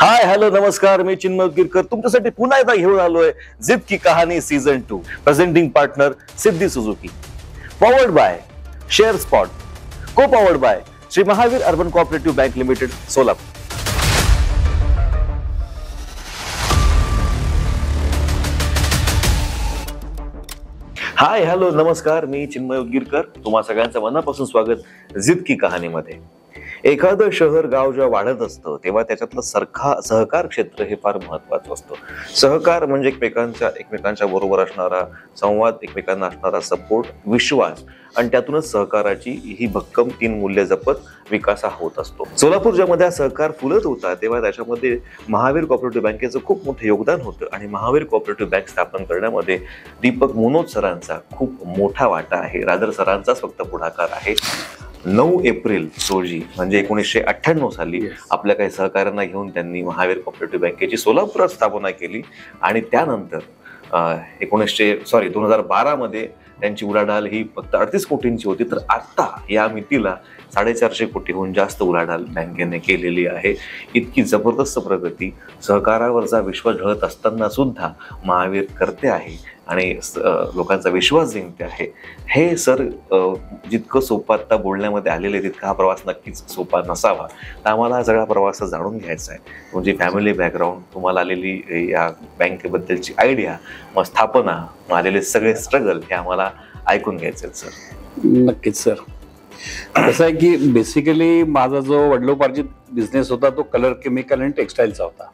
हाय hello नमस्कार, मी चिन्मय गिरकर तुमच्यासाठी पुन्हा एकदा घेऊन आलोय जिद की कहाणी season 2. Presenting partner Siddhi Suzuki, powered by Share Spot, co powered by Shri Mahavir urban cooperative bank limited Solapur. Hi hello नमस्कार, मी चिन्मय गिरकर तुम्हा सगळ्यांचं मनापासून स्वागत जिद की कहाणीमध्ये. एखादं शहर गाव जेव्हा वाढत असतं तेव्हा त्याच्यातलं सहकार क्षेत्र हे फार महत्वाचं असतं. सहकार म्हणजे एकमेकांच्या बरोबर असणारा संवाद, एकमेकांना असणारा सपोर्ट, विश्वास आणि त्यातूनच सहकाराची ही भक्कम 3 मूल्य जपत विकास होत असतो. सोलापूर ज्यामध्ये सहकार फुलत होता तेव्हा त्याच्यामध्ये महावीर कोऑपरेटिव्ह बँकेचं खूप मोठं योगदान होतं आणि महावीर कोऑपरेटिव्ह बँक स्थापन करण्यामध्ये दीपक मोनोज सरांचा खूप मोठा वाटा आहे. रादर सरांचाच फक्त पुढाकार आहे. 9 एप्रिल रोजी म्हणजे 1998 साली आपल्या काही सहकाऱ्यांना घेऊन त्यांनी महावीर कोऑपरेटिव्ह बँकेची सोलापुरात स्थापना केली आणि त्यानंतर 2012 मध्ये त्यांची उलाढाल ही फक्त 38 कोटींची होती, तर आता या मितीला 450 कोटीहून जास्त उलाढाल बँकेने केलेली आहे. इतकी जबरदस्त प्रगती, सहकारावरचा विश्वास ढळत असताना सुद्धा महावीर करते आहे आणि लोकांचा विश्वास जिंकते आहे. हे सर जितकं सोपं आता बोलण्यामध्ये आलेले तितका हा प्रवास नक्कीच सोपा नसावा. तर आम्हाला हा सगळा प्रवास जाणून घ्यायचा आहे. तुमची फॅमिली बॅकग्राऊंड, तुम्हाला आलेली या बँकेबद्दलची आयडिया, मग स्थापना, मग आलेले सगळे स्ट्रगल हे आम्हाला ऐकून घ्यायचे सर. नक्कीच सर. कसं आहे की बेसिकली माझा जो वडिलोपार्जित बिझनेस होता तो कलर केमिकल आणि टेक्सटाईलचा होता,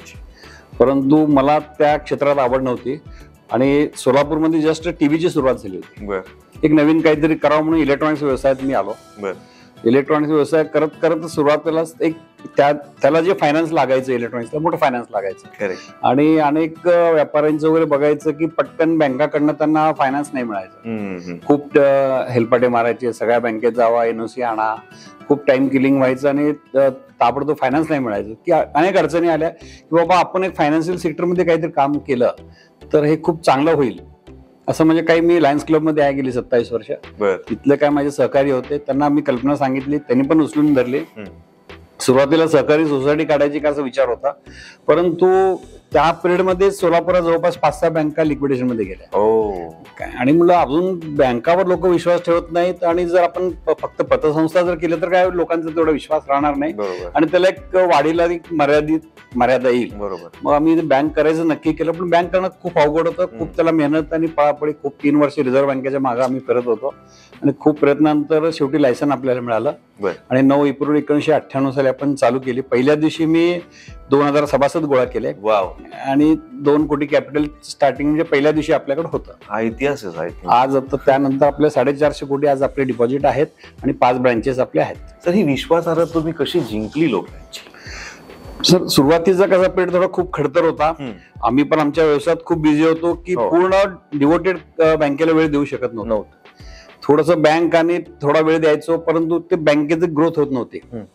परंतु मला त्या क्षेत्रात आवड नव्हती आणि सोलापूरमध्ये जस्ट टीव्हीची सुरुवात झाली होती. एक नवीन काहीतरी करावं म्हणून इलेक्ट्रॉनिक्स व्यवसायात मी आलो. इलेक्ट्रॉनिक्स व्यवसाय करत करत सुरुवातीला एक त्याला जे फायनान्स लागायचं, इलेक्ट्रॉनिक्सला मोठं फायनान्स लागायचं आणि अनेक व्यापाऱ्यांचं वगैरे बघायचं की पटकन बँकाकडनं त्यांना फायनान्स नाही मिळायचं. खूप हेलपाटे मारायचे, सगळ्या बँकेत जावा, एनओसी आणा, खूप टाइम किलिंग व्हायचं आणि ताबडतोब फायनान्स नाही मिळायचं. की अनेक अडचणी आल्या की बाबा आपण एक फायनान्शियल सेक्टरमध्ये काहीतरी काम केलं तर हे खूप चांगलं होईल असं. म्हणजे काही मी लायन्स क्लबमध्ये आहे गेली 27 वर्ष. तिथले काय माझे सहकारी होते, त्यांना मी कल्पना सांगितली, त्यांनी पण उचलून धरली. सुरुवातीला सहकारी सोसायटी काढायची का असा विचार होता, परंतु त्या पिरियडमध्ये सोलापुरात जवळपास 5-6 बँका लिक्विडेशन मध्ये गेल्या आणि म्हणलं अजून बँकावर लोक विश्वास ठेवत नाहीत आणि जर आपण फक्त पतसंस्था जर केलं तर काय लोकांचा तेवढा विश्वास राहणार नाही आणि त्याला एक वाढीला एक मर्यादा येईल. मग आम्ही बँक करायचं नक्की केलं, पण बँक करणं खूप अवघड होतं. खूप त्याला मेहनत आणि पळापळी, खूप 3 वर्ष रिझर्व्ह बँकेच्या मागे आम्ही फिरत होतो आणि खूप प्रयत्नानंतर शेवटी लायसन आपल्याला मिळालं आणि 9 एप्रिल 1998 साली आपण चालू केली. पहिल्या दिवशी मी 2000 सभासद गोळा केले आणि 2 कोटी कॅपिटल स्टार्टिंग म्हणजे पहिल्या दिवशी आपल्याकडे होतं. हा इतिहास आहे. आज आता त्यानंतर आपले 450 कोटी आज आपले डिपॉझिट आहेत आणि 5 ब्रांचेस आपले आहेत. तर ही विश्वासार्हता तुम्ही कशी जिंकली लोकांची? सर सुरुवातीचा कसा पिरियड थोडा खूप खडतर होता. आम्ही पण आमच्या व्यवसायात खूप बिझी होतो की पूर्ण डिवोटेड बँकेला वेळ देऊ शकत नव्हतं. थोडस बँक आणि थोडा वेळ द्यायचो, परंतु ते बँकेचे ग्रोथ होत नव्हते.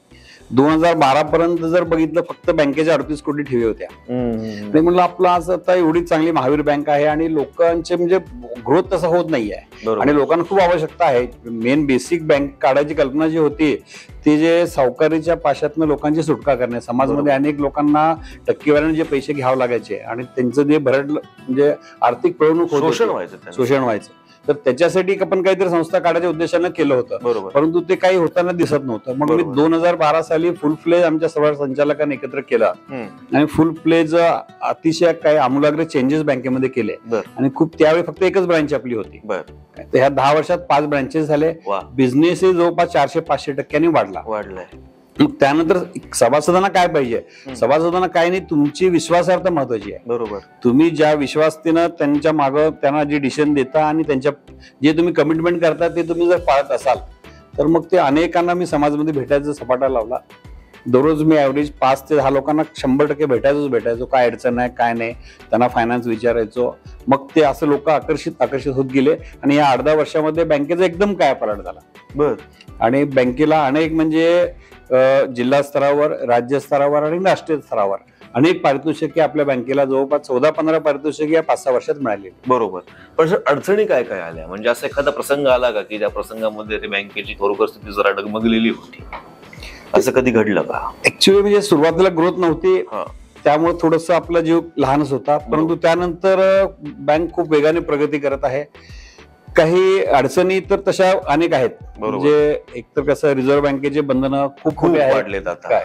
2012 पर्यंत जर बघितलं फक्त बँकेच्या 38 कोटी ठेवी होत्या. नाही म्हणलं आपलं आज आता एवढी चांगली महावीर बँक आहे आणि लोकांचे म्हणजे ग्रोथ तसा होत नाहीये आणि लोकांना खूप आवश्यकता आहे. मेन बेसिक बँक काढायची कल्पना जी होती ते जे सावकारीच्या पाशातनं लोकांची सुटका करणे. समाजामध्ये अनेक लोकांना टक्केवारीने जे पैसे घ्यावे लागायचे आणि त्यांचं जे भरडलं म्हणजे आर्थिक पिळवणूक शोषण व्हायचं, तर त्याच्यासाठी आपण काहीतरी संस्था काढायच्या उद्देशानं केलं होतं, परंतु ते काही होताना दिसत नव्हतं. मग मी 2012 साली फुल फ्लेज आमच्या सर्व संचालकांनी एकत्र केला आणि फुल फ्लेज अतिशय काही आमूलाग्र चेंजेस बँकेमध्ये केले आणि खूप त्यावेळी फक्त एकच ब्रांच आपली होती. तर ह्या 10 वर्षात 5 ब्रांचेस झाले. बिझनेस जवळपास 400-500% वाढलाय. त्यानंतर सभासदांना काय पाहिजे? सभासदांना काय नाही, तुमची विश्वासार्हता महत्वाची आहे. तुम्ही ज्या विश्वासतेनं त्यांच्या मागं त्यांना जे डिसिजन देता आणि त्यांच्या जे तुम्ही कमिटमेंट करता ते तुम्ही जर पाळत असाल तर मग ते अनेकांना मी समाजामध्ये भेटायचा सपाटा लावला. दररोज मी ऍव्हरेज 5 ते 10 लोकांना 100% भेटायचो. काय अडचण आहे काय नाही, त्यांना फायनान्स विचारायचो. मग ते असं लोक आकर्षित होत गेले आणि या 8-10 वर्षामध्ये बँकेचा एकदम काय पलट झाला. आणि बँकेला अनेक म्हणजे जिल्हा स्तरावर, राज्य स्तरावर आणि राष्ट्रीय स्तरावर अनेक पारितोषिके आपल्या बँकेला जवळपास 14-15 पारितोषिके या 5-6 वर्षात मिळाली. पण सर अडचणी काय काय आल्या? म्हणजे असा एखादा प्रसंग आला का की ज्या प्रसंगामध्ये बँकेची थोडं स्थिती जरा डगमगलेली होती, असं कधी घडलं का? ऍक्च्युअली म्हणजे सुरुवातीला ग्रोथ नव्हती, त्यामुळे थोडस आपला जीव लहानच होता, परंतु त्यानंतर बँक खूप वेगाने प्रगती करत आहे. काही अडचणी तर तशा अनेक आहेत. म्हणजे एकतर कसं रिझर्व्ह बँकेचे बंधनं खूप वाढलेत आता,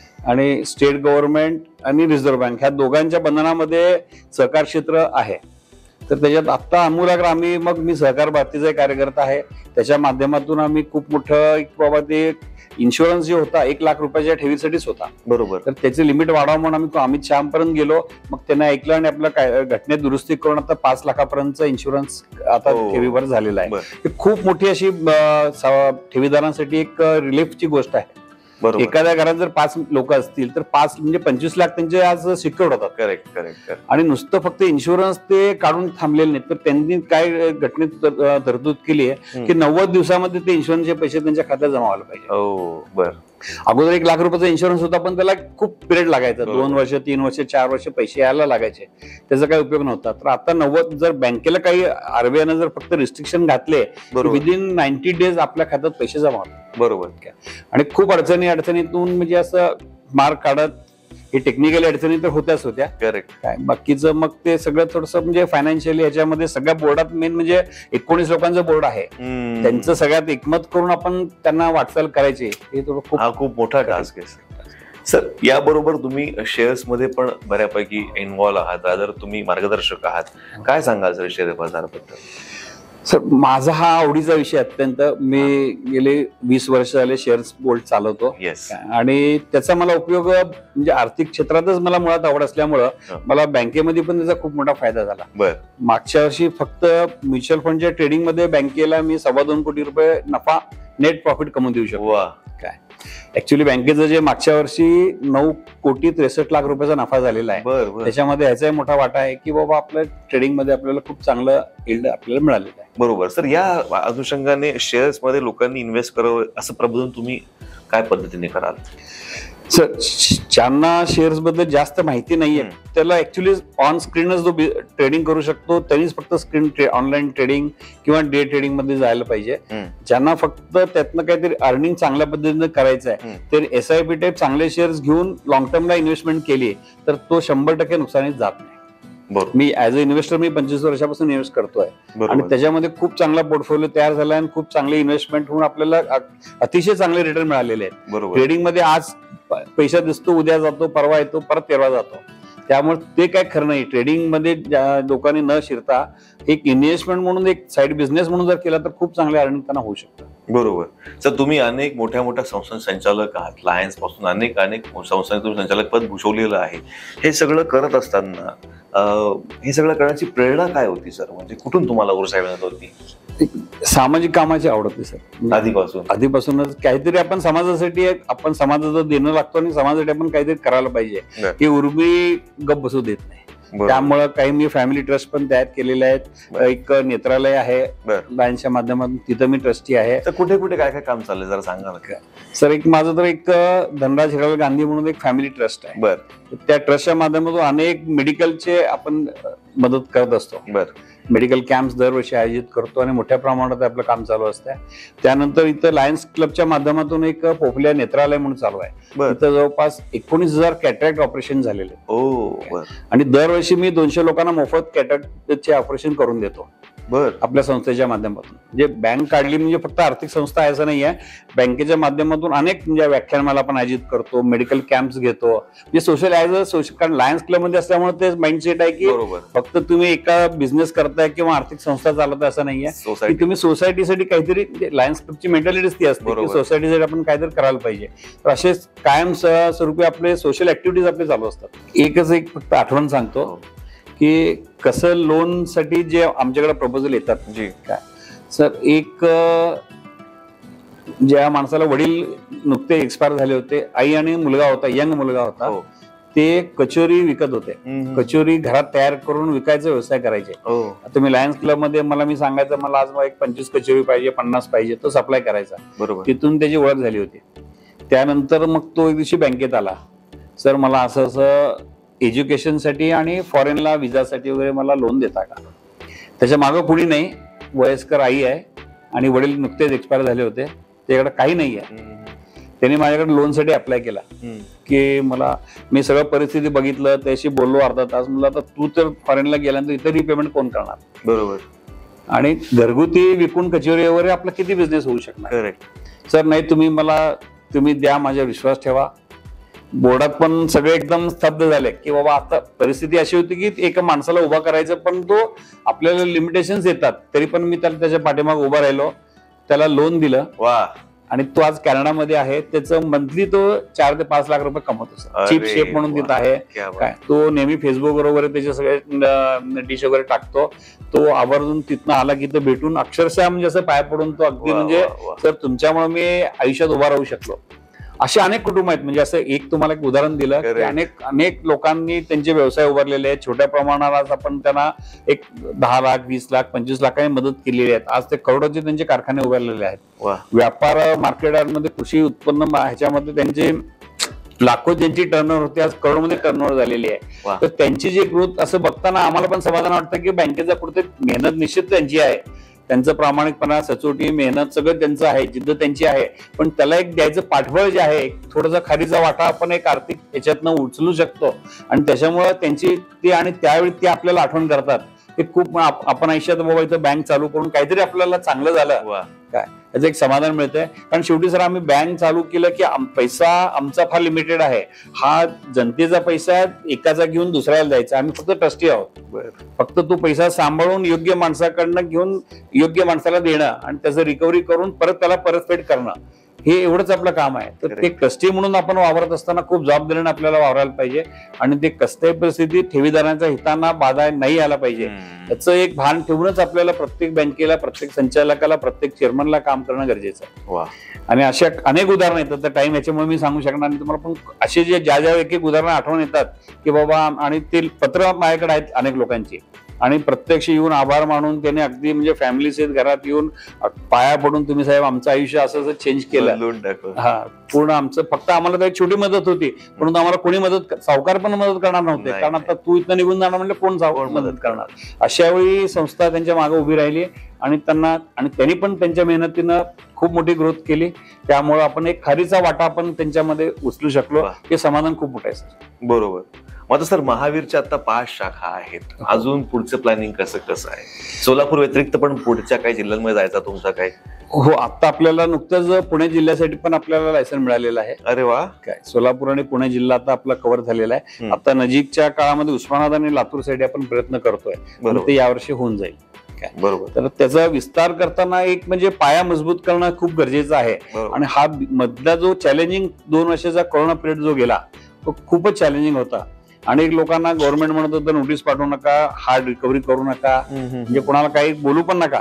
आणि स्टेट गव्हर्नमेंट आणि रिझर्व्ह बँक ह्या दोघांच्या बंधनामध्ये सहकार क्षेत्र आहे. तर त्याच्यात आता आमूलाग्र आम्ही, मग मी सहकार भारतीचा कार्यकर्ता आहे, त्याच्या माध्यमातून आम्ही खूप मोठं बाबा ते इन्शुरन्स जे होता 1 लाख रुपयाच्या ठेवीसाठीच होता. बरोबर. तर त्याचे लिमिट वाढवा म्हणून आम्ही अमित शहापर्यंत गेलो. मग त्यांना ऐकलं आणि आपल्या घटनेत दुरुस्ती करून आता 5 लाखापर्यंतचा इन्शुरन्स आता ठेवीवर झालेला आहे. ही खूप मोठी अशी ठेवीदारांसाठी एक रिलीफची गोष्ट आहे. एखाद्या घरात जर 5 लोक असतील तर 5 म्हणजे 25 लाख त्यांचे आज सिक्युअर्ड होतात. करेक्ट. आणि नुसतं फक्त इन्शुरन्स ते काढून थांबलेले नाहीत, तर त्यांनी काय घटनेत तरतूद केली आहे की 90 दिवसामध्ये ते इन्शुरन्सचे पैसे त्यांच्या खात्यात जमा व्हायला पाहिजे. अगोदर 1 लाख रुपयाचा इन्शुरन्स होता, पण त्याला खूप पिरियड लागायचा, 2 वर्ष 3 वर्ष 4 वर्ष पैसे यायला लागायचे, त्याचा काही उपयोग नव्हता. तर आता 90, जर बँकेला काही आरबीआयनं जर फक्त रिस्ट्रिक्शन घातले, विदिन 90 डेज आपल्या खात्यात पैसे जमा होतात. बरोबर. आणि खूप अडचणीतून म्हणजे असं मार्क काढत, हे टेक्निकल अडचणी तर होत्या. करेक्ट. काय बाकीचं मग ते सगळं थोडंसं म्हणजे फायनान्शियली ह्याच्यामध्ये सगळ्या बोर्डात मेन म्हणजे 19 लोकांचं बोर्ड आहे, त्यांचं सगळ्यात एकमत करून आपण त्यांना वाटचाल करायची, हे खूप मोठा टास्क आहे सर. याबरोबर तुम्ही शेअर्स मध्ये पण बऱ्यापैकी इन्व्हॉल्व आहात, रादर तुम्ही मार्गदर्शक आहात. काय सांगाल सर शेअर बाजाराबद्दल? सर, माझा हा आवडीचा विषय अत्यंत. मी गेले 20 वर्ष झाले शेअर्स बोर्ड चालवतो. आणि त्याचा मला उपयोग म्हणजे आर्थिक क्षेत्रातच मला मुळात आवड असल्यामुळं मला बँकेमध्ये पण त्याचा खूप मोठा फायदा झाला. मागच्या वर्षी फक्त म्युच्युअल फंडच्या ट्रेडिंग मध्ये बँकेला मी 2.25 कोटी रुपये नफा, नेट प्रॉफिट कमवून देऊ शकतो. काय ऍक्च्युअली बँकेचं जे मागच्या वर्षी 9 कोटी 63 लाख रुपयाचा नफा झालेला आहे, त्याच्यामध्ये ह्याचाही मोठा वाटा आहे की बाबा आपल्या ट्रेडिंग मध्ये आपल्याला खूप चांगलं यील्ड आपल्याला मिळालेलं आहे. बरोबर. सर, या अनुषंगाने शेअर्स मध्ये लोकांनी इन्व्हेस्ट करावं असं प्रबोधन तुम्ही काय पद्धतीने कराल? सर, ज्यांना शेअर्स बद्दल जास्त माहिती नाहीये त्याला ऍक्च्युली ऑन स्क्रीनच जो ट्रेडिंग करू शकतो त्यांनीच फक्त ऑनलाईन ट्रेडिंग किंवा डे ट्रेडिंग मध्ये जायला पाहिजे. ज्यांना फक्त त्यातनं काहीतरी अर्निंग चांगल्या पद्धतीने करायचं आहे, तर SIP टाईप चांगले शेअर्स घेऊन लॉंग टर्मला इन्व्हेस्टमेंट केली तर तो 100% नुकसानीत जात नाही. मी ऍज अ इन्व्हेस्टर 25 वर्षापासून इन्व्हेस्ट करतोय आणि त्याच्यामध्ये खूप चांगला पोर्टफोलिओ तयार झाला आणि खूप चांगले इन्व्हेस्टमेंट होऊन आपल्याला अतिशय चांगले रिटर्न मिळालेले आहेत. ट्रेडिंग मध्ये आज पैसा दिसतो, उद्या जातो, परवा येतो, परत तेरवा जातो. त्यामुळे ते काय खरं नाही. ट्रेडिंग मध्ये लोकांनी न शिरता एक इन्व्हेस्टमेंट म्हणून, एक साईड बिझनेस म्हणून जर केला तर खूप चांगले अर्निंग त्यांना होऊ शकतं. बरोबर. सर, तुम्ही अनेक मोठ्या संस्थांचे संचालक आहात, लायन्स पासून अनेक संस्थांचे तुम्ही संचालक पद भूषवलेलं आहे. हे सगळं करत असताना हे सगळं करण्याची प्रेरणा काय होती सर? म्हणजे कुठून तुम्हाला ऊर्जा मिळत होती? सामाजिक कामाची आवड होती सर. आधीपासूनच काहीतरी आपण समाजाचं देणं लागतो आणि समाजासाठी आपण काहीतरी करायला पाहिजे, ही उर्मी गप बसू देत नाही. त्यामुळं काही मी फॅमिली ट्रस्ट पण तयार केलेले आहेत. एक नेत्रालय आहे लायन्सच्या माध्यमातून, तिथं मी ट्रस्टी आहे. तर कुठे काय काम चाललंय जरा सांगा ना सर. माझं तर एक धनराज हिरालाल गांधी म्हणून एक फॅमिली ट्रस्ट आहे. त्या ट्रस्टच्या माध्यमातून अनेक मेडिकलचे आपण मदत करत असतो. मेडिकल कॅम्प्स दरवर्षी आयोजित करतो आणि मोठ्या प्रमाणात आपलं काम चालू असतं. त्यानंतर इथं लायन्स क्लबच्या माध्यमातून एक पोपल्या नेत्रालय म्हणून चालू आहे. इथं जवळपास 19,000 कॅटरॅक्ट ऑपरेशन झालेले आणि दरवर्षी मी 200 लोकांना मोफत कॅटरॅक्टचे ऑपरेशन करून देतो आपल्या संस्थेच्या माध्यमातून. म्हणजे बँक काढली म्हणजे फक्त आर्थिक संस्था आहे असं नाही आहे. बँकेच्या माध्यमातून अनेक म्हणजे व्याख्यानमाला आपण आयोजित करतो, मेडिकल कॅम्प्स घेतो. म्हणजे सोशल कारण लायन्स क्लब मध्ये असल्यामुळे ते माइंडसेट आहे की फक्त तुम्ही एका बिझनेस करताय किंवा आर्थिक संस्था चालवताय असं नाहीये, की तुम्ही सोसायटीसाठी काहीतरी, लायन्स क्लबची मेंटॅलिटीच ती असते की सोसायटीसाठी आपण काहीतरी करायला पाहिजे. तर असे कायम स्वरूपी आपले सोशल ऍक्टिव्हिटीज आपले चालू असतात. एक फक्त आठवण सांगतो की कसं लोन साठी जे आमच्याकडे प्रपोजल येतात काय सर, एक ज्या माणसाला वडील नुकते एक्सपायर झाले होते, आई आणि मुलगा होता, यंग मुलगा होता, ते कचोरी विकत होते. कचोरी घरात तयार करून विकायचा व्यवसाय करायचे. आता मी लायन्स क्लब मध्ये मी सांगायचं मला आज एक 25 कचोरी पाहिजे, 50 पाहिजे, तो सप्लाय करायचा. तिथून त्याची ओळख झाली होती. त्यानंतर मग तो एक दिवशी बँकेत आला, सर मला असं एज्युकेशनसाठी आणि फॉरेनला विजासाठी वगैरे मला लोन देता का? त्याच्या मागं पुढे नाही, वयस्कर आई आहे आणि वडील नुकतेच एक्सपायर झाले होते, त्याच्याकडे काही नाही आहे. त्यांनी माझ्याकडे लोनसाठी अप्लाय केला की मी सगळं परिस्थिती बघितलं, त्याशी बोललो अर्धा तास. म्हणलं आता तू तर फॉरेनला गेल्यानंतर इतर रिपेमेंट कोण करणार? बरोबर. आणि घरगुती विकून कचेरी वगैरे आपला किती बिझनेस होऊ शकणार? करेक्ट. सर नाही, तुम्ही द्या, माझ्यावर विश्वास ठेवा. बोर्डात पण सगळे एकदम स्तब्ध झाले की बाबा आता परिस्थिती अशी होती की एका माणसाला उभा करायचं, पण तो आपल्याला लिमिटेशन्स येतात, तरी पण मी त्याच्या पाठीमागे उभा राहिलो, त्याला लोन दिलं. वा. आणि तो आज कॅनडामध्ये आहे. त्याचं मंथली तो 4 ते 5 लाख रुपये कमवतो सर. चीफ शेफ म्हणून तिथं आहे. काय तो नेहमी फेसबुक वगैरे त्याचे सगळे डिश वगैरे टाकतो. तो आवर्जून तिथनं आला की तो भेटून अक्षरशः म्हणजे असं पाया पडून तो अगदी म्हणजे सर तुमच्यामुळे मी आयुष्यात उभा राहू शकलो. असे अनेक कुटुंब आहेत. म्हणजे असं एक तुम्हाला एक उदाहरण दिलं की अनेक लोकांनी त्यांचे व्यवसाय उभारलेले आहेत. छोट्या प्रमाणात आपण त्यांना एक 10 लाख 20 लाख 25 लाखांनी मदत केलेली आहेत. आज ते करोडोचे त्यांचे कारखाने उभारलेले आहेत. व्यापार मार्केटमध्ये कृषी उत्पन्न ह्याच्यामध्ये त्यांचे लाखो ज्यांची टर्नओव्हर होते आज करोडमध्ये टर्नओव्हर झालेली आहे. तर त्यांची जी ग्रोथ असं बघताना आम्हाला पण समाधान वाटतं की बँकेचा कुठे मेहनत निश्चित त्यांची आहे, त्यांचं प्रामाणिकपणा, सचोटी, मेहनत सगळं त्यांचं आहे, जिद्द त्यांची आहे. पण त्याला एक द्यायचं पाठबळ जे आहे, थोडासा खारीचा वाटा आपण एक आर्थिक याच्यातनं उचलू शकतो. आणि त्याच्यामुळे त्यांची ती आणि त्यावेळी ते आपल्याला आठवण करतात. ते खूप आपण आयुष्यात बाबा इथं बँक चालू करून काहीतरी आपल्याला चांगलं झालं काय त्याचं एक समाधान मिळतंय. कारण शेवटी सर आम्ही बँक चालू केलं की पैसा आमचा फार लिमिटेड आहे. हा जनतेचा पैसा एकाचा घेऊन दुसऱ्याला द्यायचा. आम्ही फक्त ट्रस्टी आहोत. फक्त तो पैसा सांभाळून योग्य माणसाकडनं घेऊन योग्य माणसाला देणं आणि त्याचं रिकव्हरी करून परत त्याला परतफेड करणं, हे एवढंच आपलं काम आहे. तर ते ट्रस्टी म्हणून आपण वावरत असताना खूप जबाबदारीने आपल्याला वावरायला पाहिजे. आणि ते कसल्याही परिस्थितीत ठेवीदारांच्या हितांना बाधा नाही आला पाहिजे याचं एक भान ठेवूनच आपल्याला प्रत्येक बँकेला, प्रत्येक संचालकाला, प्रत्येक चेअरमनला काम करणं गरजेचं आहे. आणि अशा अनेक उदाहरणं येतात. तर टाइम याच्यामुळे मी सांगू शकणार नाही तुम्हाला, पण असे जे ज्या एक एक उदाहरणं आठवण येतात की बाबा, आणि ते पत्र माझ्याकडे आहेत अनेक लोकांची, आणि प्रत्यक्ष येऊन आभार मानून त्याने अगदी म्हणजे फॅमिली सहित घरात येऊन पाया पडून तुम्ही साहेब आमचं आयुष्य असं चेंज केलं. हा पूर्ण आमचं फक्त आम्हाला तर छोटी मदत होती, परंतु आम्हाला कोणी सावकार पण मदत करणार नव्हते. कारण आता तू इथं निघून जाणार म्हणजे कोण मदत करणार. अशा वेळी संस्था त्यांच्या मागे उभी राहिली आणि त्यांनी पण त्यांच्या मेहनतीनं खूप मोठी ग्रोथ केली. त्यामुळे आपण एक खारीचा वाटा आपण त्यांच्यामध्ये उचलू शकलो, हे समाधान खूप मोठं आहे सर. बरोबर. मग सर महावीरच्या आता 5 शाखा आहेत. अजून पुढचं प्लॅनिंग कसं आहे? सोलापूर व्यतिरिक्त पण पुढच्या काही जिल्ह्यांमध्ये जायचा तुमचा काय? हो, आता आपल्याला नुकतंच पुणे जिल्ह्यासाठी पण आपल्याला लायसन मिळालेलं आहे. अरे वा. काय सोलापूर आणि पुणे जिल्हा आता आपला कव्हर झालेला आहे. आता नजीकच्या काळामध्ये उस्मानाबाद आणि लातूर साठी आपण प्रयत्न करतोय, ते यावर्षी होऊन जाईल. बरोबर. तर त्याचा विस्तार करताना एक म्हणजे पाया मजबूत करणं खूप गरजेचं आहे. आणि हा मधला जो चॅलेंजिंग 2 वर्षाचा कोरोना पिरियड जो गेला तो खूपच चॅलेंजिंग होता. अनेक लोकांना गव्हर्नमेंट म्हणत होतं नोटीस पाठवू नका, हार्ड रिकव्हरी करू नका, म्हणजे कोणाला काही बोलू पण नका.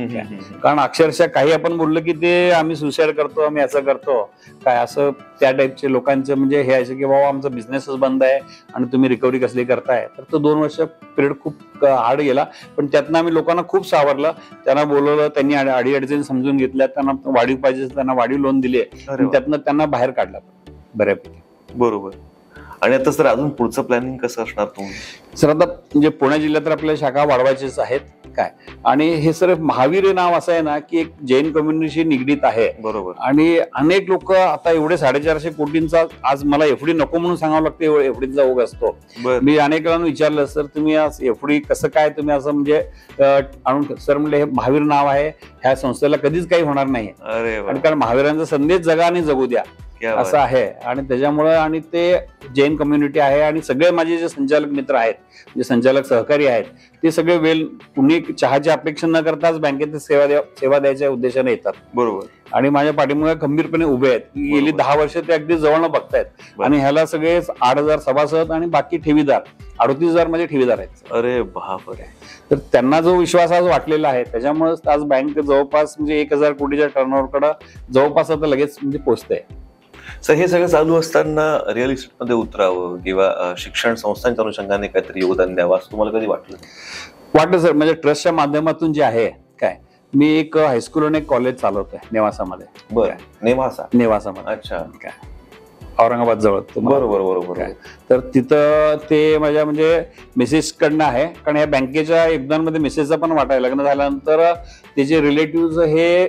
कारण अक्षरशः काही आपण बोललं की ते आम्ही सुसाईड करतो, आम्ही असं करतो काय, असं त्या टाईपचे लोकांचं म्हणजे हे आहे की बाबा आमचा बिझनेसच बंद आहे आणि तुम्ही रिकव्हरी कसली करताय. तर तो 2 वर्ष पिरियड खूप हार्ड गेला. पण त्यातनं आम्ही लोकांना खूप सावरलं, त्यांना बोलवलं, त्यांनी अडीअडचणी समजून घेतल्या, त्यांना वाढीव पाहिजे त्यांना वाढीव लोन दिले, त्यातनं त्यांना बाहेर काढला बऱ्यापैकी. बरोबर. आणि आता सर अजून पुढचं प्लॅनिंग कसं असणार तुम्ही? सर आता म्हणजे पुणे जिल्ह्यात तर आपल्या शाखा वाढवायचीच आहेत काय. आणि हे सर महावीर नाव असं आहे ना की एक जैन कम्युनिटीशी निगडीत आहे. बरोबर. आणि अनेक लोक आता एवढे 450 कोटींचा आज मला एफडी नको म्हणून सांगावं लागतं, एफडीचा ओघ असतो. मी अनेक जणांना विचारलं सर तुम्ही आज एफडी कसं काय तुम्ही असं म्हणजे आणून, सर म्हणले हे महावीर नाव आहे, ह्या संस्थेला कधीच काही होणार नाही. आणि कारण महावीरांचा संदेश जगा आणि जगू द्या असं आहे. आणि त्याच्यामुळं आणि ते जैन कम्युनिटी आहे आणि सगळे माझे जे संचालक मित्र आहेत, जे संचालक सहकारी आहेत, ते सगळे कुणी चहाची अपेक्षा न करताच बँकेत सेवा द्यायच्या उद्देशाने येतात. बरोबर. आणि माझ्या पाठीमागे खंबीरपणे उभे आहेत. गेली 10 वर्ष ते अगदी जवळनं बघतायत. आणि ह्याला सगळे 8,000 सभासद आणि बाकी ठेवीदार 38,000 माझे ठेवीदार आहेत. अरे बापरे. तर त्यांना जो विश्वास आज वाटलेला आहे त्याच्यामुळे आज बँक जवळपास म्हणजे 1,000 कोटीच्या टर्नओव्हरकडे जवळपास आता लगेच म्हणजे पोहोचते. सर हे सगळं चालू असताना रिअल इस्टेट मध्ये उतरावं किंवा शिक्षण संस्थांच्या अनुषंगाने काहीतरी योगदान द्यावं असं तुम्हाला कधी वाटलं सर? म्हणजे ट्रस्टच्या माध्यमातून जे आहे काय, मी एक हायस्कूल आणि एक कॉलेज चालवतोय नेवासामध्ये. बरं. नेवासामध्ये. अच्छा. काय औरंगाबाद जवळ. बरोबर. तर तिथं ते माझ्या म्हणजे मिसेस कडनं आहे. कारण या बँकेच्या योगदानमध्ये मिसेसचा पण वाटा आहे. लग्न झाल्यानंतर त्याचे रिलेटिव्ह हे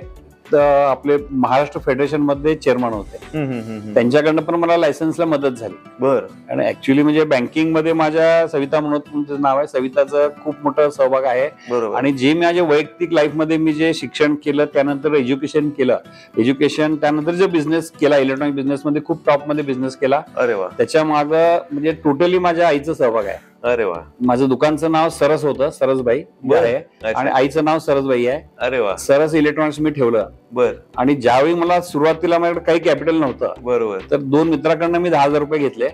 आपले महाराष्ट्र फेडरेशन मध्ये चेअरमन होते. त्यांच्याकडनं पण मला लायसन्सला मदत झाली. बर. आणि ऍक्च्युली म्हणजे बँकिंग मध्ये माझ्या सविता म्हणून तुमचं नाव आहे, सविताचं खूप मोठा सहभाग आहे. बरोबर. आणि जे माझ्या वैयक्तिक लाईफ मध्ये मी जे शिक्षण केलं, त्यानंतर एज्युकेशन त्यानंतर जे बिझनेस केला, इलेक्ट्रॉनिक बिझनेस मध्ये खूप टॉप मध्ये बिझनेस केला. अरे वा. त्याच्या माग म्हणजे टोटली माझ्या आईचं सहभाग आहे. अरे वा. माझं दुकानचं नाव सरस होतं, सरसबाई आहे, आणि आईचं नाव सरसबाई आहे. अरे वा. सरस इलेक्ट्रॉनिक्स मी ठेवलं. बर. आणि ज्यावेळी मला सुरुवातीला माझ्याकडे काही कॅपिटल नव्हतं. बरोबर. तर 2 मित्राकडनं मी 10,000 रुपये घेतले.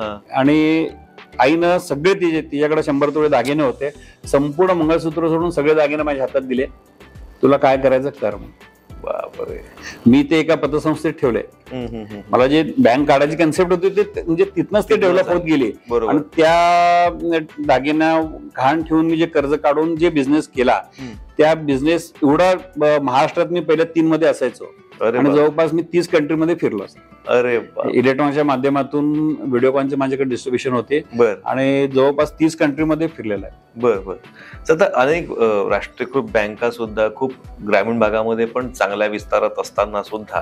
आणि आईनं सगळे तिच्याकडे 100 तोळे दागिने होते, संपूर्ण मंगळसूत्र सोडून सगळे दागिने माझ्या हातात दिले. तुला काय करायचं कर. बापरे. मी ते एका पतसंस्थेत ठेवले. मला जे बँक काढायची कन्सेप्ट होती ते म्हणजे तिथनच ते डेव्हलप होत गेली. आणि त्या दागिना घाण ठेवून मी जे कर्ज काढून जे बिझनेस केला, त्या बिझनेस एवढा महाराष्ट्रात मी पहिल्या 3 मध्ये असायचो. आणि जवळपास मी 30 कंट्रीमध्ये फिरलो. अरे. इलेक्ट्रॉनिकच्या माध्यमातून व्हिडिओकॉनचे माझ्याकडे डिस्ट्रीब्युशन होते. आणि जवळपास 30 कंट्रीमध्ये फिरलेला आहे. बर. आता अनेक राष्ट्रीयकृत बँका सुद्धा खूप ग्रामीण भागामध्ये पण चांगल्या विस्तारात असताना सुद्धा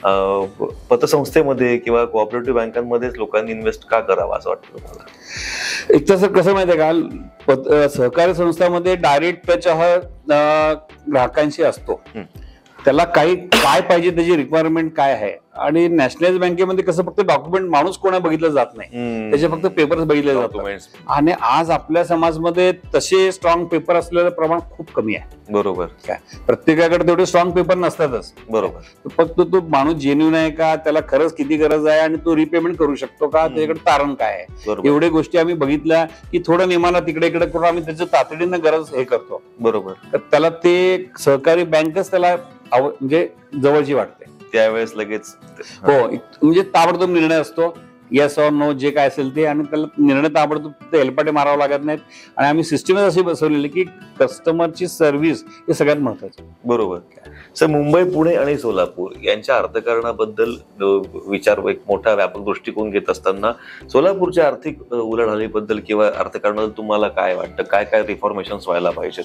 पतसंस्थेमध्ये किंवा कोऑपरेटिव्ह बँकांमध्येच लोकांनी इन्व्हेस्ट का करावा असं वाटतं तुम्हाला? एक तर सर कसं माहितीये का, सहकारी संस्थांमध्ये डायरेक्ट टच हा ग्राहकांशी असतो. त्याला काय पाहिजे, त्याची रिक्वायरमेंट काय आहे. आणि नॅशनलाइज बँकेमध्ये कसं फक्त डॉक्युमेंट, माणूस कोणा बघितलं जात नाही, त्याचे फक्त पेपर्स बघितले जातात. आणि आज आपल्या समाजमध्ये तसे स्ट्रॉंग पेपर असलेलं प्रमाण खूप कमी आहे. बरोबर. काय प्रत्येकाकडे तेवढे स्ट्रॉंग पेपर नसतातच. बरोबर. फक्त तो माणूस जेन्युइन आहे का, त्याला खरंच किती गरज आहे आणि तो रिपेमेंट करू शकतो का, त्याच्याकडे तारण काय आहे, एवढे गोष्टी आम्ही बघितल्या की थोडं नियमाला तिकडे इकडे करून आम्ही त्याचं तातडीनं गरज हे करतो. बरोबर. तर त्याला ते सहकारी बँकच त्याला म्हणजे जवळची वाटते त्यावेळेस लगेच. हो, म्हणजे ताबडतोब निर्णय असतो, येस ऑर नो जे काय असेल ते. आणि त्याला निर्णय ताबडतोब हेलपाटे मारावं लागत नाहीत. आणि आम्ही सिस्टमच अशी बसवलेली की कस्टमरची सर्व्हिस हे सगळ्यात महत्वाचं. बरोबर. सर, मुंबई, पुणे आणि सोलापूर यांच्या अर्थकारणाबद्दल विचार, एक मोठा व्यापक दृष्टिकोन घेत असताना सोलापूरच्या आर्थिक उलाढालीबद्दल किंवा अर्थकारणाबद्दल तुम्हाला काय वाटतं? काय काय रिफॉर्मेशन्स व्हायला पाहिजे?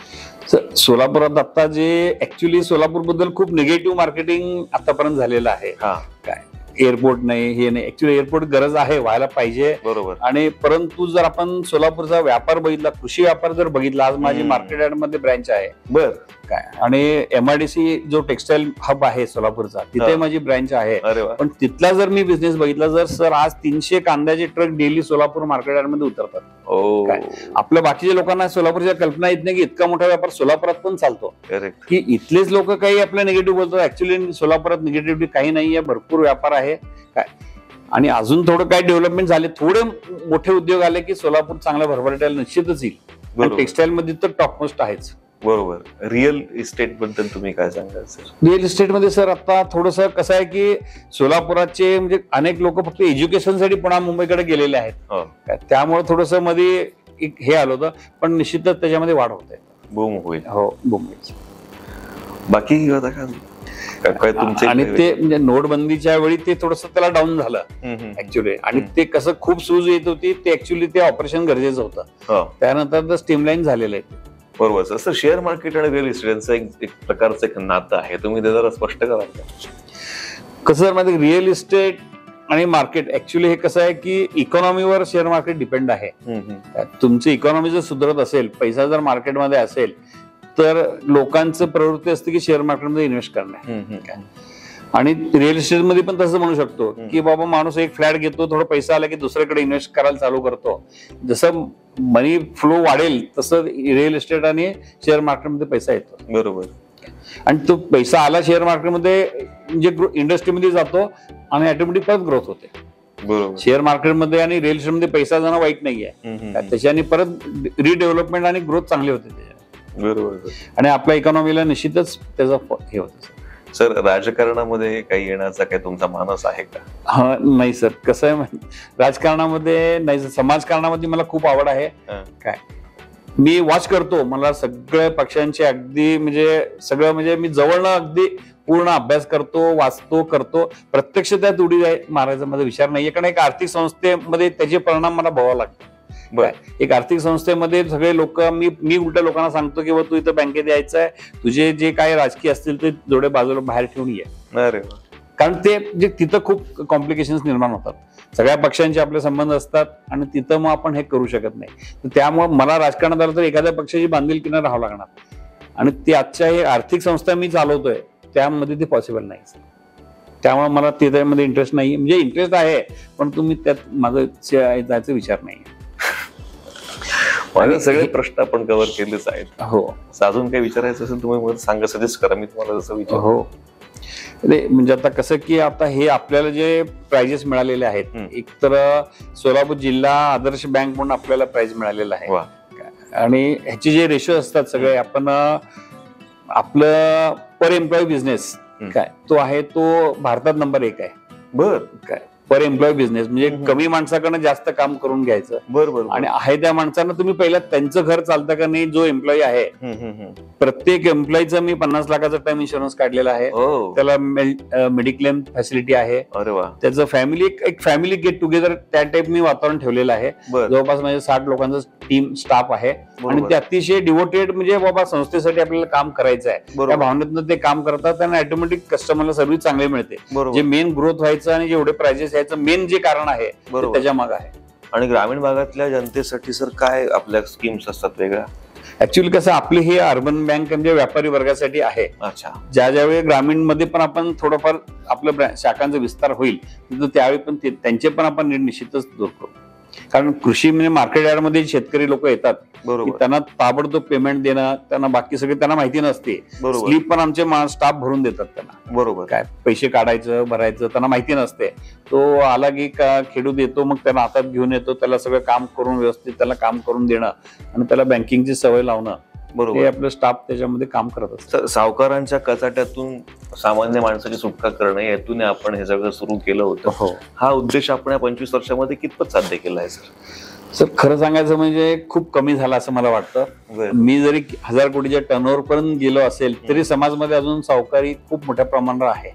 सोलापुरात आता जे ऍक्च्युली सोलापूर बद्दल खूप निगेटिव्ह मार्केटिंग आतापर्यंत झालेलं आहे. काय एअरपोर्ट नाही, हे नाही. ऍक्च्युली एअरपोर्ट गरज आहे, व्हायला पाहिजे. बरोबर. आणि परंतु जर आपण सोलापूरचा व्यापार बघितला, कृषी व्यापार जर बघितला, आज माझी मार्केट यार्ड मध्ये ब्रँच आहे. बर. काय आणि MIDC जो टेक्सटाईल हब आहे सोलापूरचा, तिथे माझी ब्रँच आहे. पण तिथला जर मी बिझनेस बघितला, जर सर आज 300 कांद्याचे truck daily Solapur market yard मध्ये उतरतात. काय आपल्या बाकीच्या लोकांना सोलापूरच्या कल्पना येत नाही की इतका मोठा व्यापार सोलापुरात पण चालतो. की इथलेच लोक काही आपल्या निगेटिव्ह बोलतात. ऍक्च्युली सोलापुरात निगेटिव्हिटी काही नाहीये, भरपूर व्यापार आहे. काय आणि अजून थोडं काय डेव्हलपमेंट झाले, थोडे मोठे उद्योग आले की सोलापूर चांगला भरभराटायला निश्चितच येईल. टेक्सटाईल मध्ये तर टॉपमोस्ट आहेच. बरोबर. रिअल इस्टेट बद्दल तुम्ही काय सांगाल सर? रिअल इस्टेट मध्ये सर आता थोडस कसं आहे की सोलापुराचे म्हणजे अनेक लोक फक्त एज्युकेशनसाठी पुन्हा मुंबईकडे गेलेले आहेत. त्यामुळे थोडस मध्ये हे आलं होतं, पण निश्चितच त्याच्यामध्ये वाढ होत आहे. बूम होईल. हो, बूम होईल. बाकी आणि ते म्हणजे नोटबंदीच्या वेळी ते थोडस त्याला डाऊन झालं ऍक्च्युली. आणि ते कसं खूप सूज येत होती, ते ऍक्च्युली ते ऑपरेशन गरजेचं होतं. त्यानंतर स्ट्रीमलाईन झालेलं आहे. बरोबर. असं शेअर मार्केट आणि रिअल इस्टेटचं एक प्रकारचं एक नातं आहे, तुम्ही ते जरा स्पष्ट करा. कसं माझं रिअल इस्टेट आणि मार्केट ऍक्च्युली हे कसं आहे की इकॉनॉमीवर शेअर मार्केट डिपेंड आहे. तुमची इकॉनॉमी जर सुधारत असेल, पैसा जर मार्केटमध्ये असेल, तर लोकांचं प्रवृत्ती असते की शेअर मार्केटमध्ये इन्व्हेस्ट करणं. आणि रिअल इस्टेट मध्ये पण तसं म्हणू शकतो की बाबा माणूस एक फ्लॅट घेतो, थोडा पैसा आला की दुसऱ्याकडे इन्व्हेस्ट करायला चालू करतो. जसं मनी फ्लो वाढेल तसं रिअल इस्टेट आणि शेअर मार्केटमध्ये पैसा येतो. बरोबर. आणि तो पैसा आला शेअर मार्केटमध्ये म्हणजे इंडस्ट्रीमध्ये जातो आणि ऑटोमॅटिक परत ग्रोथ होते. बरोबर. शेअर मार्केटमध्ये आणि रिअल इस्टेटमध्ये पैसा जाणं वाईट नाहीये, त्याच्याने परत रिडेव्हलपमेंट आणि ग्रोथ चांगली होते त्याच्याने. बरोबर. आणि आपल्या इकॉनॉमीला निश्चितच त्याचा हे होतं. सर, राजकारणामध्ये काही येण्याचा काही तुमचा मानस आहे का? नाही सर, कसं आहे राजकारणामध्ये नाही, समाजकारणामध्ये मला खूप आवड आहे. काय मी वॉच करतो, मला सगळ्या पक्षांचे अगदी म्हणजे सगळं म्हणजे मी जवळनं अगदी पूर्ण अभ्यास करतो, वाचतो, करतो. प्रत्यक्ष त्यात उडी मारायचा माझा विचार नाहीये, कारण एक आर्थिक संस्थेमध्ये त्याचे परिणाम मला बघावं लागतात. एक आर्थिक संस्थेमध्ये सगळे लोक मी उलट्या लोकांना सांगतो की तू इथं बँकेत यायचं आहे, तुझे जे काही राजकीय असतील ते जोडे बाजूला बाहेर ठेवून ये. अरे कारण ते जे तिथं खूप कॉम्प्लिकेशन्स निर्माण होतात, सगळ्या पक्षांचे आपले संबंध असतात आणि तिथं मग आपण हे करू शकत नाही. तर त्यामुळे मला राजकारणात आलं तर एखाद्या पक्षाची बांधिलकीनं राहावं लागणार, आणि ती आजच्या हे आर्थिक संस्था मी चालवतोय त्यामध्ये ते पॉसिबल नाही. त्यामुळे मला त्यामध्ये इंटरेस्ट नाही, म्हणजे इंटरेस्ट आहे पण तुम्ही त्यात माझं जायचा विचार नाही. माझे सगळे प्रश्न आपण कव्हर केलेच आहेत. हो, अजून काही विचारायचं असेल तुम्ही मला सांगा, सजेस्ट करा, मी तुम्हाला जसं विचार. हो, म्हणजे आता कसं की आता हे आपल्याला जे प्राइजेस मिळालेले आहेत, एक तर सोलापूर जिल्हा आदर्श बँक म्हणून आपल्याला प्राइज मिळालेला आहे, आणि ह्याचे जे रेशो असतात सगळे, आपण आपलं पर एम्प्लॉय बिझनेस काय तो आहे, तो भारतात नंबर 1 आहे. बर, काय पर एम्प्लॉय बिझनेस म्हणजे कमी माणसाकडनं जास्त काम करून घ्यायचं. बरोबर. आणि आहे त्या माणसांना तुम्ही पहिला त्यांचं घर चालतं का नाही, जो एम्प्लॉई आहे, प्रत्येक एम्प्लॉईचं मी 50 लाखाचा टर्म इन्शुरन्स काढलेला आहे. त्याला मेडिक्लेम फॅसिलिटी आहे. अरे वा. त्याचं फॅमिली एक फॅमिली गेट टुगेदर त्या टाईप मी वातावरण ठेवलेलं आहे. जवळपास म्हणजे 60 लोकांचा टीम स्टाफ आहे, आणि ते अतिशय डिवोटेड, म्हणजे बाबा संस्थेसाठी आपल्याला काम करायचं आहे त्या भावनेतनं ते काम करतात, आणि ऑटोमॅटिक कस्टमरला सर्व्हिस चांगली मिळते. जे मेन ग्रोथ व्हायचं आणि जेवढे प्राइजेस याचं मेन जे कारण आहे त्याच्या मागे आहे. आणि ग्रामीण भागातल्या जनतेसाठी सर काय आपल्या स्कीम्स असतात वेगळ्या? ऍक्च्युअली कसं, आपली ही अर्बन बँक म्हणजे व्यापारी वर्गासाठी आहे. अच्छा. ज्यावेळी ग्रामीण मध्ये पण आपण थोडंफार आपल्या शाखांचा विस्तार होईल तर त्यावेळी पण त्यांचे पण आपण निश्चितच दूर करू. कारण कृषी म्हणजे मार्केट यार्ड मध्ये शेतकरी लोक येतात, त्यांना ताबडतोब पेमेंट देणं, त्यांना बाकी सगळे त्यांना माहिती नसते. स्लीप पण आमचे स्टाफ भरून देतात त्यांना. बरोबर. काय पैसे काढायचं भरायचं त्यांना माहिती नसते. तो आला की खेडूत येतो, मग त्याला हातात घेऊन येतो, त्याला सगळं काम करून व्यवस्थित त्याला काम करून देणं आणि त्याला बँकिंगची सवय लावणं, हे आपलं स्टाफ त्याच्यामध्ये काम करत असतं. सावकारांच्या कचाट्यातून सामान्य माणसाची सुटका करणं, यातून आपण हे सगळं सुरू केलं होतं. हा उद्देश आपण या 25 वर्षामध्ये कितपत साध्य केला आहे सर? खरं सांगायचं म्हणजे खूप कमी झाला असं मला वाटतं. मी जरी 1000 कोटीच्या टर्नओव्हर पर्यंत गेलो असेल तरी समाजामध्ये अजून सावकारी खूप मोठ्या प्रमाणावर आहे.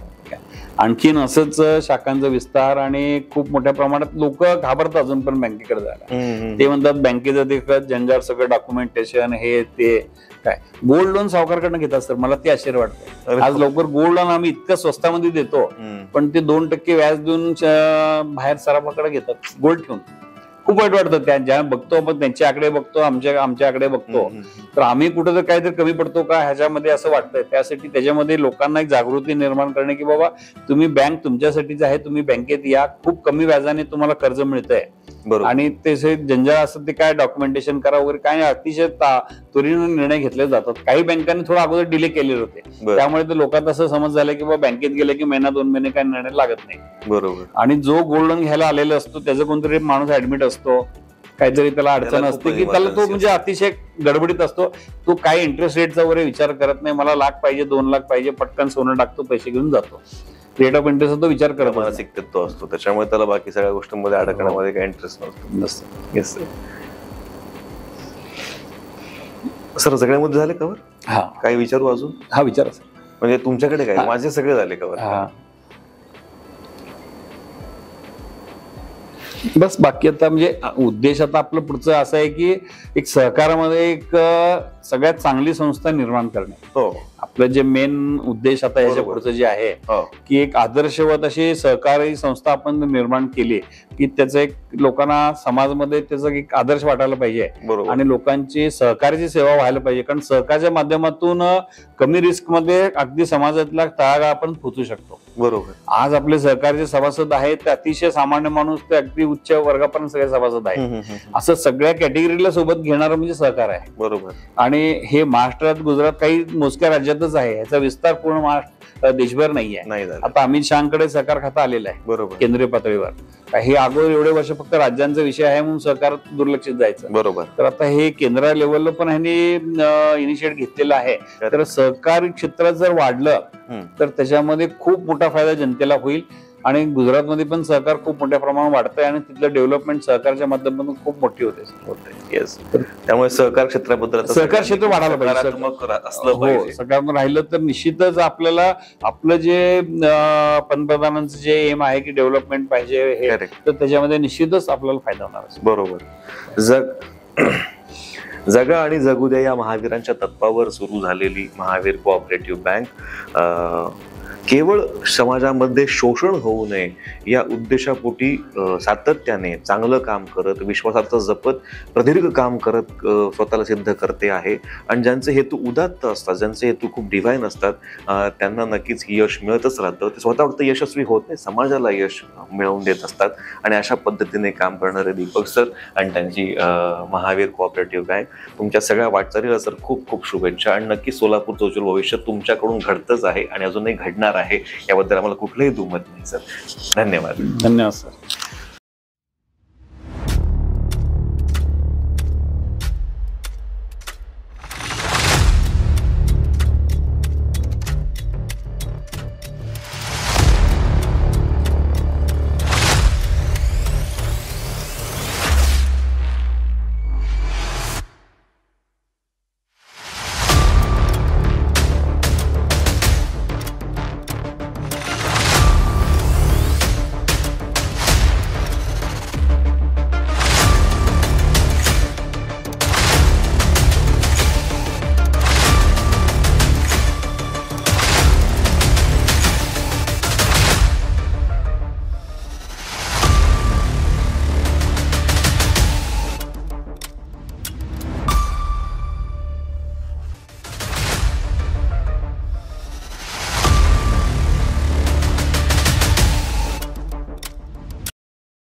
आणखीन असंच शाखांचा विस्तार, आणि खूप मोठ्या प्रमाणात लोक घाबरतात अजून पण बँकेकडे जायला. ते म्हणतात बँकेचं ते झंझाट, सगळं डॉक्युमेंटेशन, हे ते काय. गोल्ड लोन सावकारकडनं घेतात सर, मला ते आश्चर्य वाटतं. आज लवकर गोल्ड लोन आम्ही इतकं स्वस्तामध्ये देतो, पण ते 2% व्याज देऊन बाहेर सराफाकडे घेतात गोल्ड ठेवून. खूप वाईट वाटतं. त्या ज्या बघतो आपण त्यांचे आकडे बघतो, आमच्या आकडे बघतो, तर आम्ही कुठं तर काहीतरी कमी पडतो का ह्याच्यामध्ये असं वाटतंय. त्यासाठी त्याच्यामध्ये लोकांना एक जागृती निर्माण करणे की बाबा तुम्ही बँक तुमच्यासाठीच आहे, तुम्ही बँकेत या, खूप कमी व्याजाने तुम्हाला कर्ज मिळतंय, आणि ते जंजाळ असतं ते काय डॉक्युमेंटेशन करा वगैरे काय, अतिशय त्वरित निर्णय घेतले जातात. काही बँकांनी थोडा अगोदर डिले केलेले होते, त्यामुळे ते लोकांना असं समज झालं की बाबा बँकेत गेले की महिना 2 महिने काय निर्णय लागत नाही. बरोबर. आणि जो गोल्ड लोन घ्यायला आलेला असतो त्याचं कोणतरी माणूस ऍडमिट असतो, काहीतरी त्याला अडचण असते की त्याला तो म्हणजे अतिशय गडबडीत असतो, तो काही इंटरेस्ट रेटचा वगैरे विचार करत नाही. मला 1 लाख पाहिजे 2 लाख पाहिजे, पटकन सोनं टाकतो, पैसे घेऊन जातो. रेट ऑफ इंटरेस्ट तो विचार करत मानसिकतेत तो असतो, त्याच्यामुळे त्याला बाकी सगळ्या गोष्टींमध्ये अडकण्यामध्ये काही इंटरेस्ट नसतो. सर सगळे मुद्दे झाले कव्हर? हा. काही विचारू अजून? हा विचारा सर. म्हणजे तुमच्याकडे काय? माझे सगळे झाले कव्हर. बस बाकी आता म्हणजे उद्देश आता आपलं पुढचं असं आहे की एक सहकारामध्ये एक सगळ्यात चांगली संस्था निर्माण करणे. आपलं जे मेन उद्देश आता याच्या पुढचं जे आहे की एक आदर्शवत अशी सहकारी संस्था आपण निर्माण केली की त्याचं एक लोकांना समाजामध्ये त्याचा एक आदर्श वाटायला पाहिजे, आणि लोकांची सहकार्याची सेवा व्हायला पाहिजे. कारण सहकार्याच्या माध्यमातून कमी रिस्क मध्ये अगदी समाजातला तळागाळापर्यंत पोहोचू शकतो. बरोबर. आज आपले सहकार्याचे सभासद आहेत ते अतिशय सामान्य माणूस ते अगदी उच्च वर्गापर्यंत सगळे सभासद आहेत. असं सगळ्या कॅटेगरीला सोबत घेणारं म्हणजे सहकार आहे. बरोबर. आणि हे महाराष्ट्रात गुजरात काही मोजक्या राज्यातच आहे, याचा विस्तार पूर्ण महाराष्ट्र देशभर नाहीये. आता अमित शहाकडे सहकार खाता आलेला आहे. बरोबर. केंद्रीय पातळीवर. हे अगोदर एवढे वर्ष फक्त राज्यांचा विषय आहे म्हणून सहकार दुर्लक्षित जायचं. बरोबर. तर आता हे केंद्र लेवलला पण ह्यांनी इनिशिएट घेतलेलं आहे. तर सहकारी क्षेत्रात जर वाढलं तर त्याच्यामध्ये खूप मोठा फायदा जनतेला होईल. आणि गुजरातमध्ये पण सहकार खूप मोठ्या प्रमाणात वाढतंय आणि तिथलं डेव्हलपमेंट सहकारच्या माध्यमातून खूप मोठी होते. येस, त्यामुळे सहकार क्षेत्राबद्दल आता सहकार क्षेत्र वाढायला पाहिजे. सकारात्मक असलं हो, पाहिजे. सकारात्मक राहिलं तर निश्चितच आपल्याला आपलं जे पंतप्रधानांचं जे एम आहे की डेव्हलपमेंट पाहिजे हे, तर त्याच्यामध्ये निश्चितच आपल्याला फायदा होणार आहे. बरोबर. जगा आणि जगू द्या या महावीरांच्या तत्वावर सुरू झालेली महावीर कोऑपरेटिव्ह बँक केवळ समाजामध्ये शोषण होऊ नये या उद्देशापोटी सातत्याने चांगलं काम करत, विश्वासार्हता जपत, प्रदीर्घ काम करत स्वतःला सिद्ध करते आहे. आणि ज्यांचे हेतू उदात्त असतात, ज्यांचे हेतू खूप डिव्हाइन असतात, त्यांना नक्कीच यश मिळतच राहतं. ते स्वतः फक्त यशस्वी होत नाही, समाजाला यश मिळवून देत असतात. आणि अशा पद्धतीने काम करणारे दीपक सर आणि त्यांची महावीर कोऑपरेटिव्ह बँक, तुमच्या सगळ्या वाटचालीला सर खूप खूप शुभेच्छा. आणि नक्की सोलापूरचं उज्ज्वल भविष्य तुमच्याकडून घडतंच आहे आणि अजूनही घडणार आहे, याबद्दल आम्हाला कुठलंही दुमत नाही सर. धन्यवाद. धन्यवाद सर.